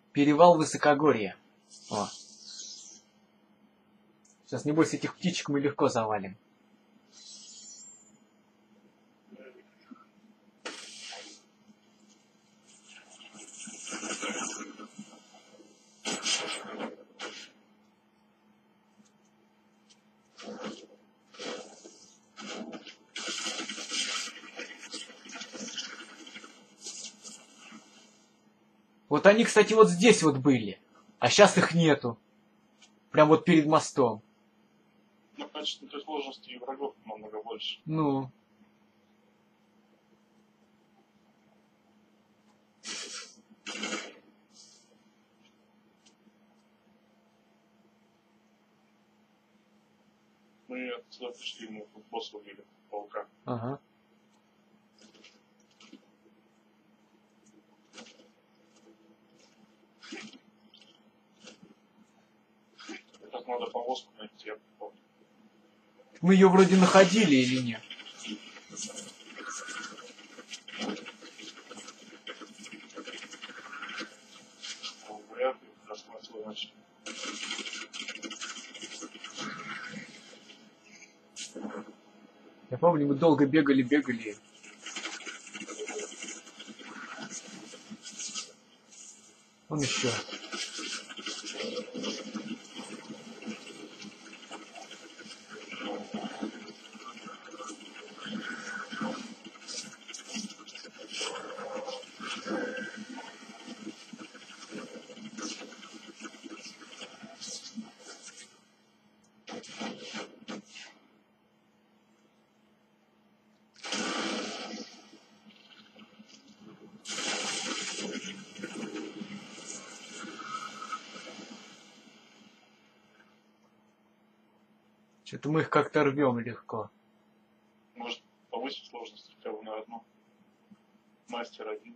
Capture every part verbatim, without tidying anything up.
Перевал Высокогорья. О. Сейчас, небось, этих птичек мы легко завалим. Вот они, кстати, вот здесь вот были. А сейчас их нету. Прям вот перед мостом. Ну, значит, на той сложности и врагов намного больше. Ну. Мы отсюда пришли, мы тут босса убили, паука. Ага. Сейчас надо повозку найти, я помню. Мы ее вроде находили или нет? Ну, вряд ли, раз мы отсюда начали. Я помню, мы долго бегали-бегали. Он еще. Что-то мы их как-то рвем легко. Может, повысить сложность хотя бы на одну. Мастер один.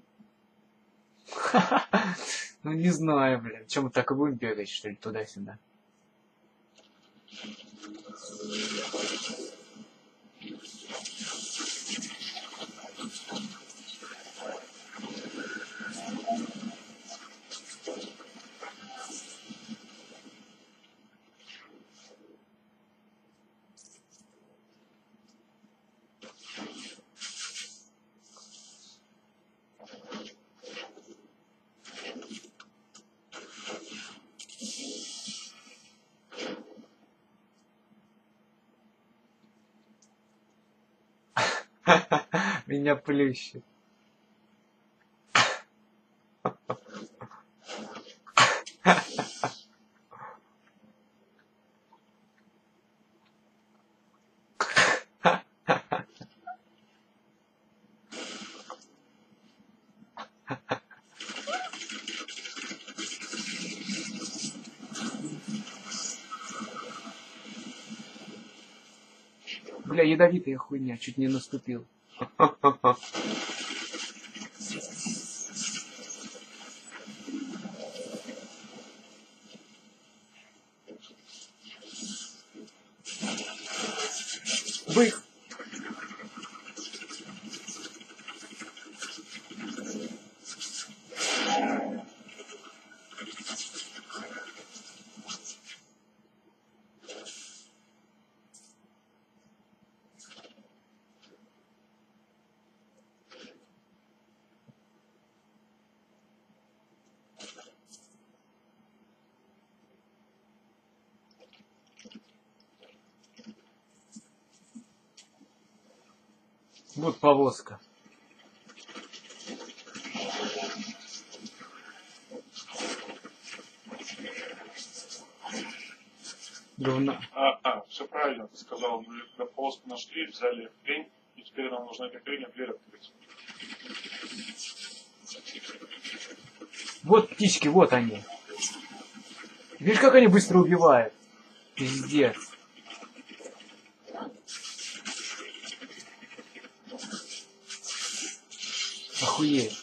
Ну не знаю, блин. Чем мы так и будем бегать, что ли, туда-сюда? Меня плющит. Бля, ядовитая хуйня, чуть не наступил. Вы... Вот повозка. Говна. А, а, все правильно ты сказал. Мы когда повозку нашли, взяли хрень, и теперь нам нужно эта хрень, а дверь открыть. Вот птички, вот они. Видишь, как они быстро убивают? Пиздец. Охуеть.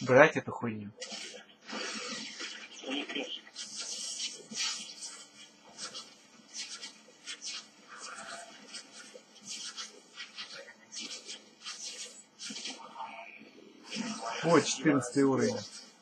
брать эту хуйню. Вот четырнадцатый уровень.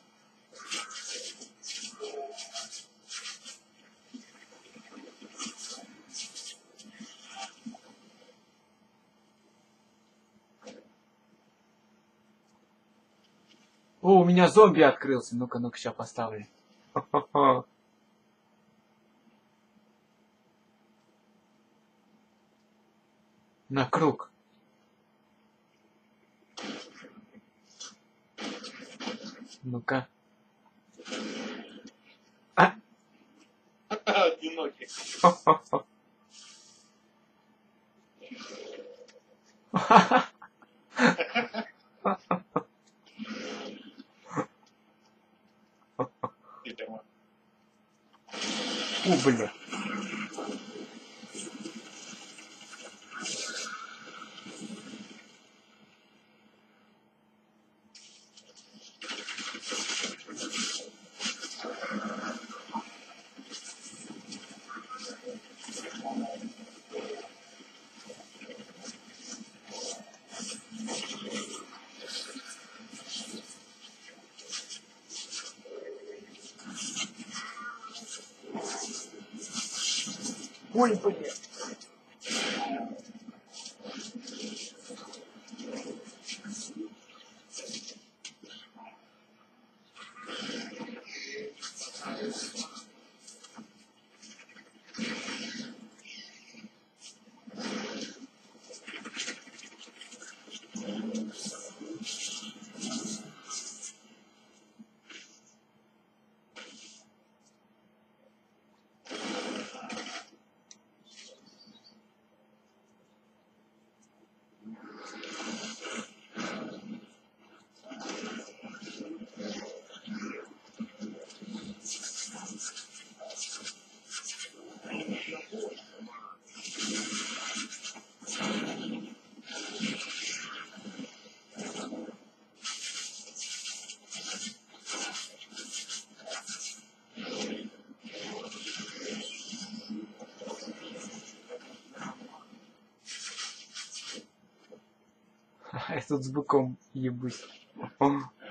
О, у меня зомби открылся. Ну-ка, ну-ка, сейчас поставлю. На круг. Ну-ка. А? Одинокий. О, бля. Ой, бля. Я тут с быком ебусь. О,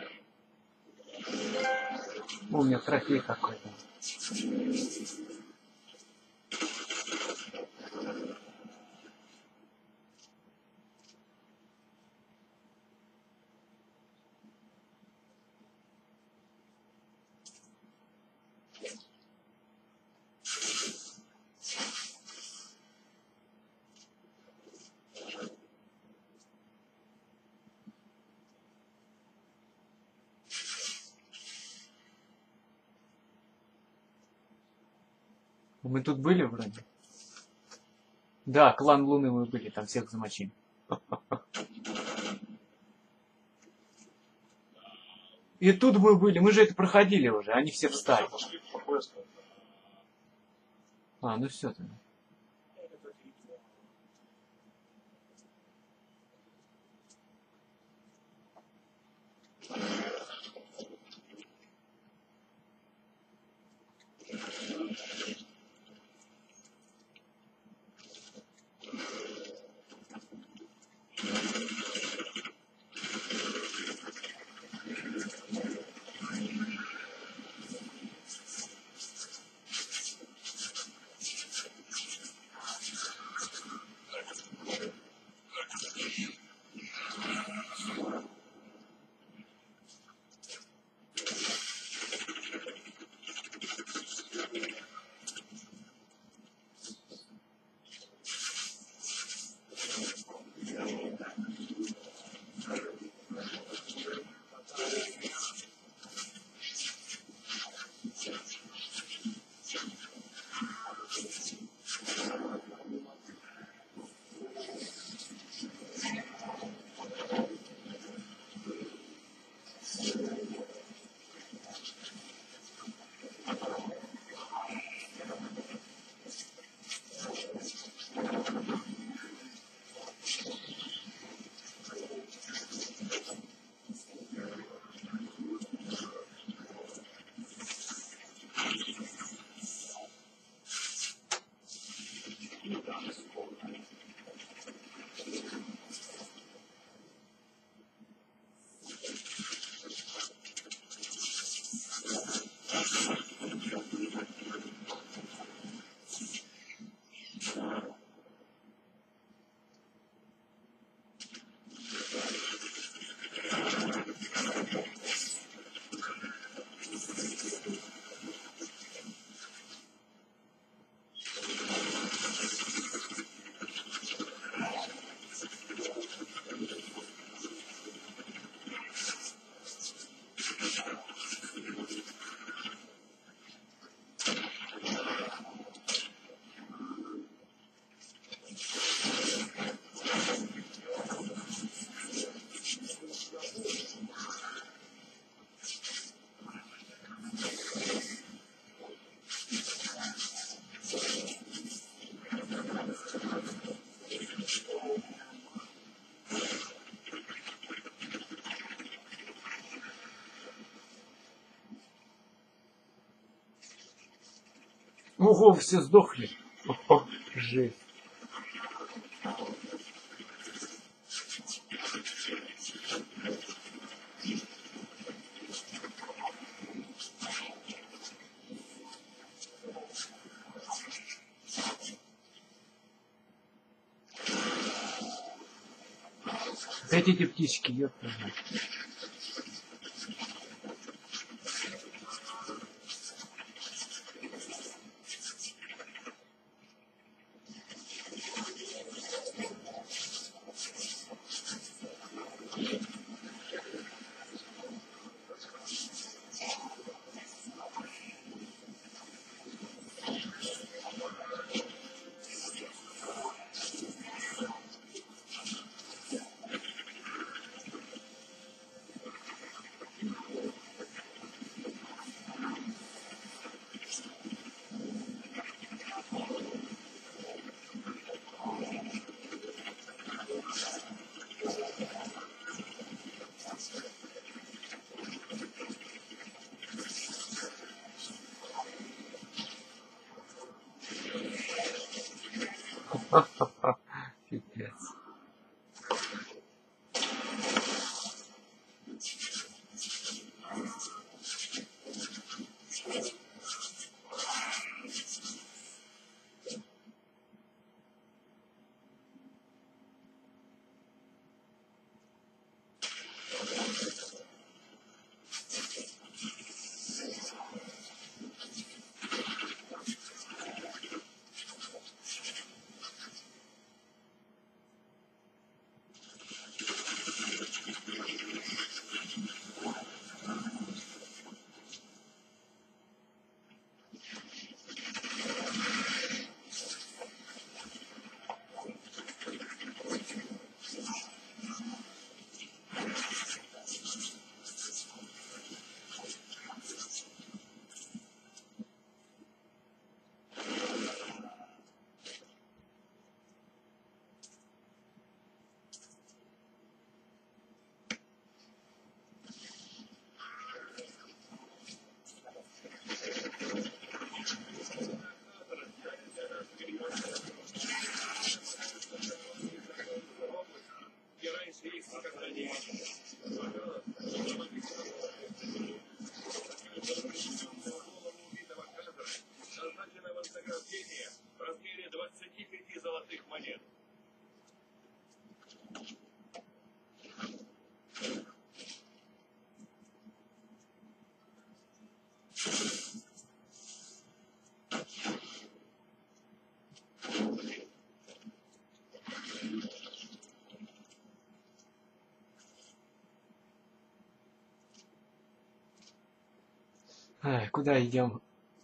у меня трофей какой-то. Мы тут были вроде? Да, клан Луны мы были, там всех замочим. И тут мы были, мы же это проходили уже, они все встали. А, ну все тогда. Ого, все сдохли. О, жесть. Эти эти птички, ёпта. Пипец. В размере двадцати пяти золотых монет. Ай, куда идем?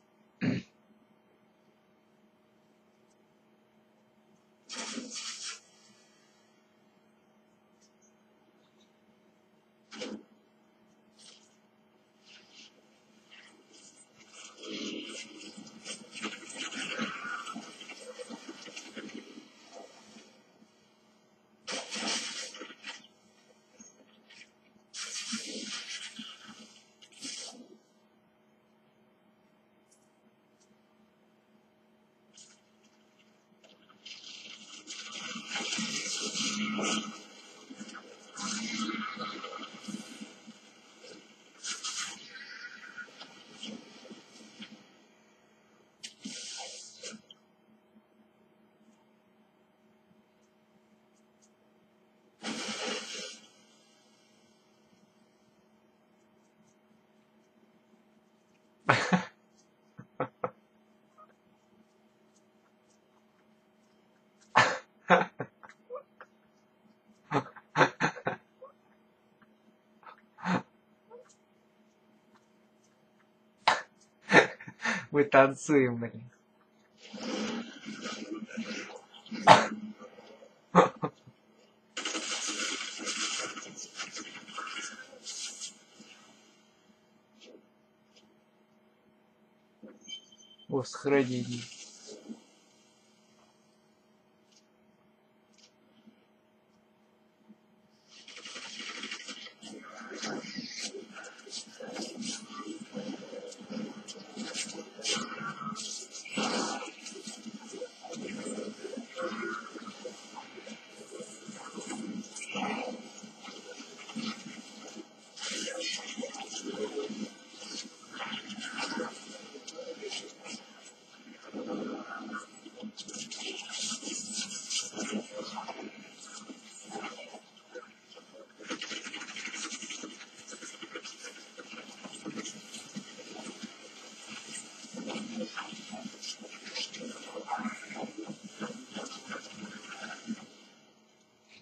Мы танцуем, блин. О, сохранение.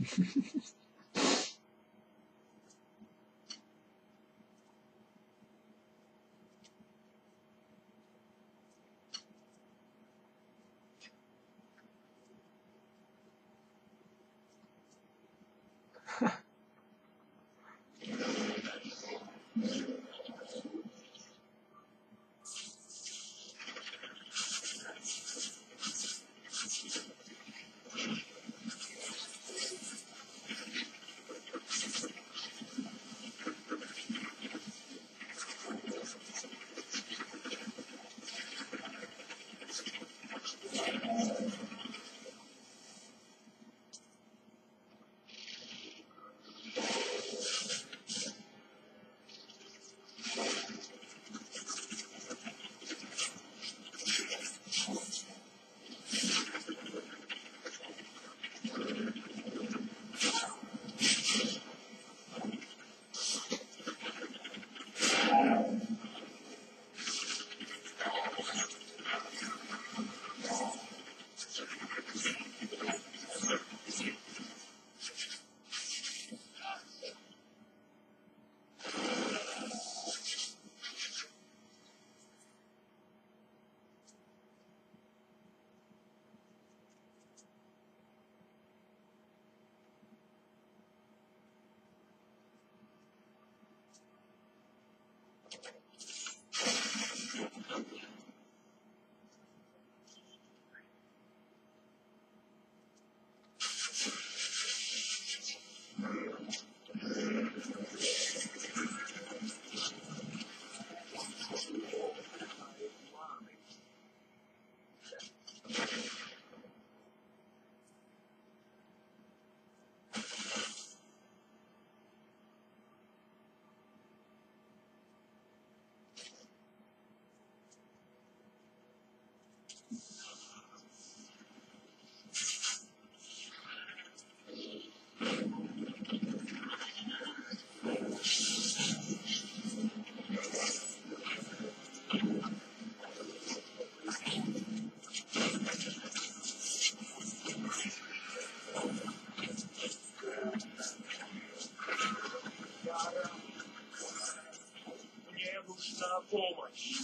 Мне нужна помощь.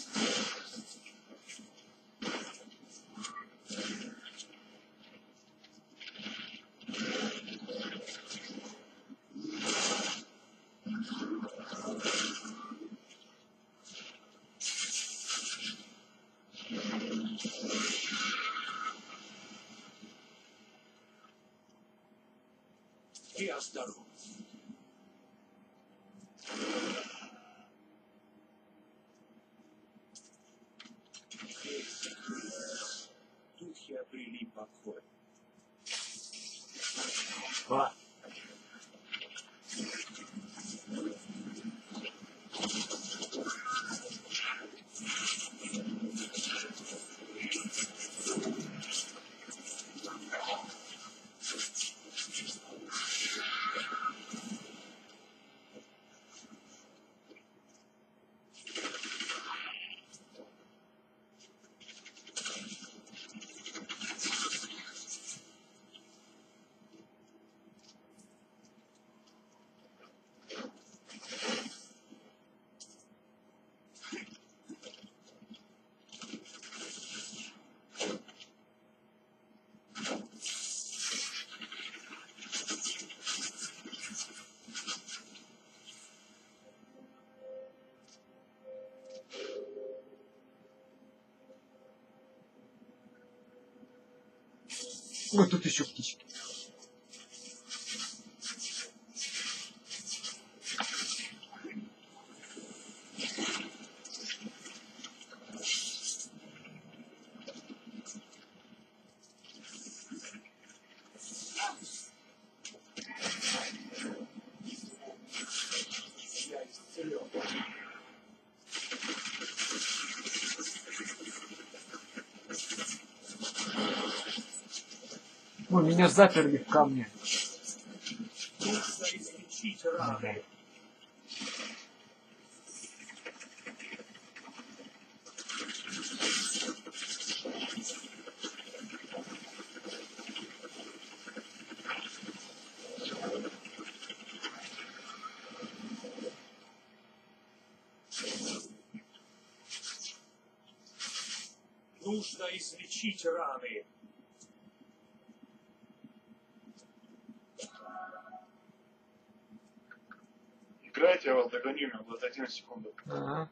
Я здоров. Духи обрели покой. А. Вот тут еще птички. Я исцелен. Ой, меня заперли в камне. Нужно излечить раны. Нужно излечить раны. Играйте, я вас догоню, у меня двадцать один секунду. Ага.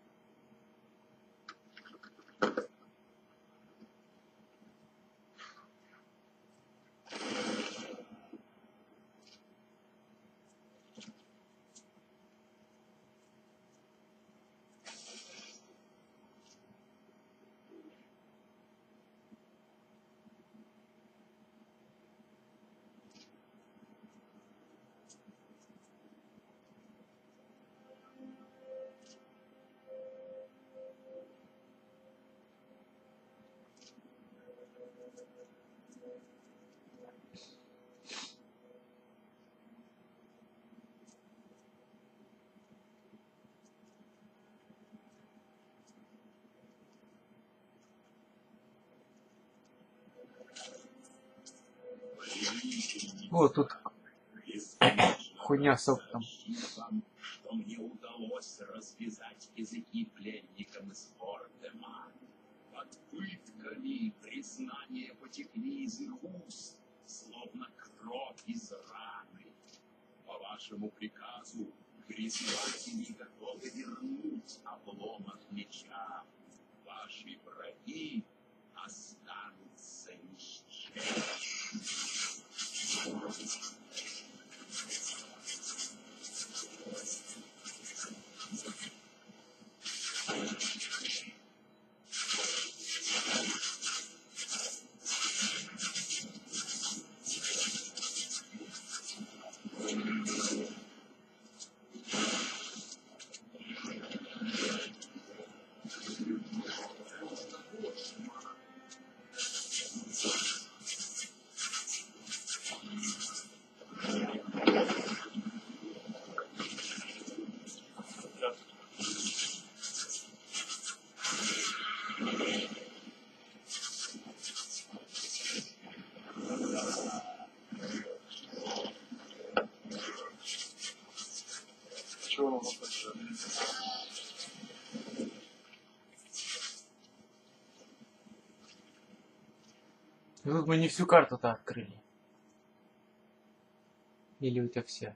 Вот тут хуйня с опытом. Что мне удалось развязать языки пленникам из Фордема. Под пытками признания потекли из их уст, словно кровь из раны. По вашему приказу призыватели готовы вернуть обломок меча. Ваши враги останутся ни с чем. Чего нам нужно сделать? Ну, тут мы не всю карту-то открыли. Или у тебя вся?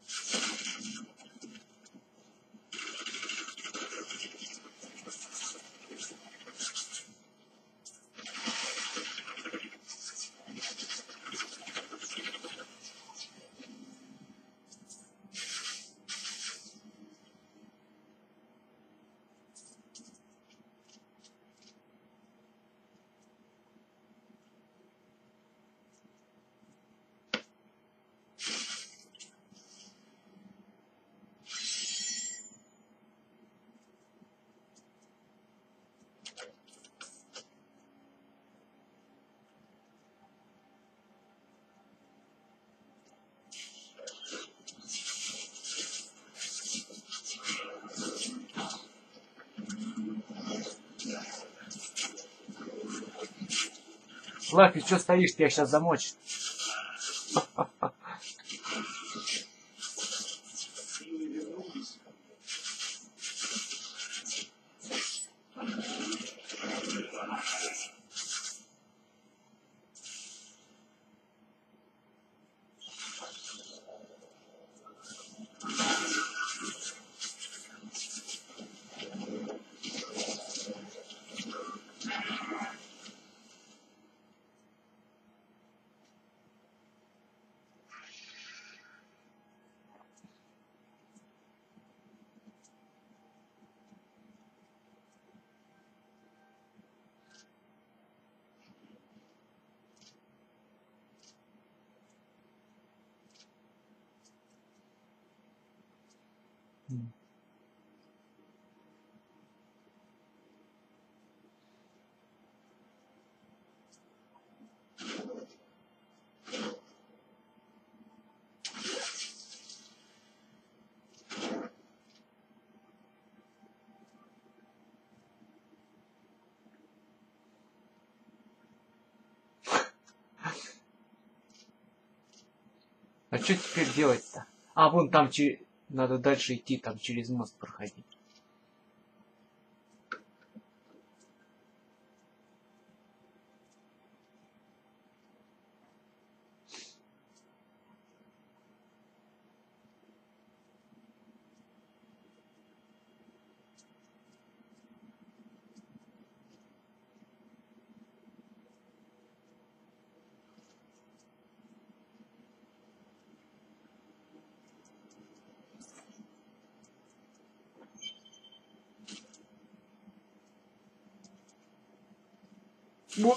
Лапи, что стоишь, тебя сейчас замочит. Силы вернулись. А что теперь делать-то? А, вон там че... надо дальше идти, там через мост проходить. Во.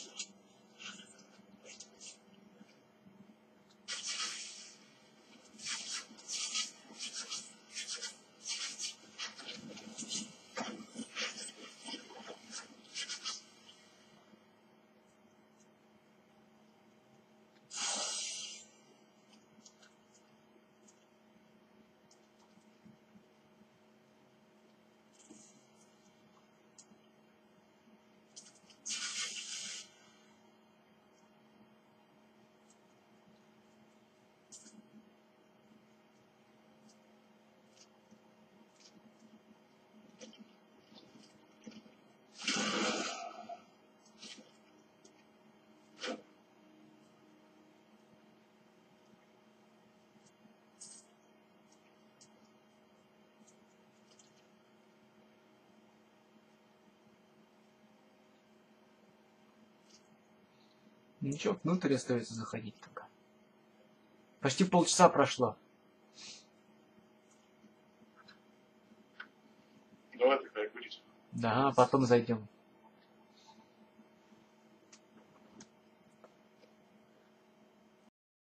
Ничего, внутрь остается заходить только. Почти полчаса прошло. Давай тогда и курить. Да, потом зайдем.